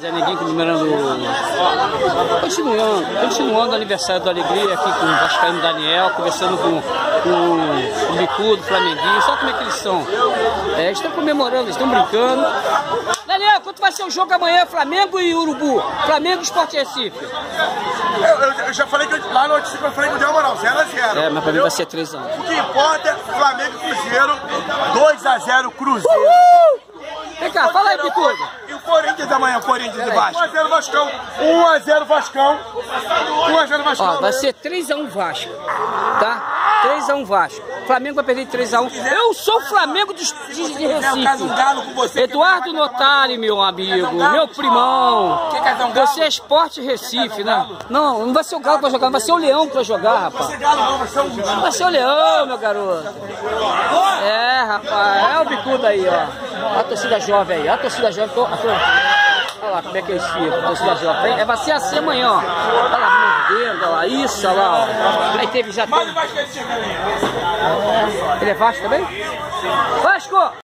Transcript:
Zé Neguinho comemorando, continuando o aniversário da Alegria aqui com o Vascaíno Daniel, conversando com o Bicudo, o Flamenguinho, sabe como é que eles são? Eles estão comemorando, eles estão brincando. Daniel, quanto vai ser o jogo amanhã, Flamengo e Urubu? Flamengo e Sport Recife? Eu já falei que lá no notícia eu falei que eu dei uma moral, 0x0. Mas pra mim vai ser 3x1. O que importa é Flamengo e Cruzeiro, 2x0 Cruzeiro. Vem cá, fala aí, Bicudo. E o Corinthians amanhã, o Corinthians e Vasco. 1x0 Vascão, 1x0 Vascão, 1x0 Vascão. Ó, vai ser 3x1 Vasco, tá? 3x1 Vasco. Flamengo vai perder 3x1. Eu sou o Flamengo de Recife. Eduardo Notari, meu amigo, meu primão. Você é Sport Recife, né? Não vai ser o Galo que vai jogar, vai ser o Leão que vai jogar, rapaz. Vai ser o Leão, meu garoto. É, rapaz, é o Bicudo aí, ó. A torcida jovem aí, a torcida jovem. Olha lá como é que é esse filho, a torcida jovem. Vai ser assim amanhã, ó. Olha lá, mordendo, olha lá, isso, olha lá, ó. Aí teve já. Ele é Vasco também? Vasco!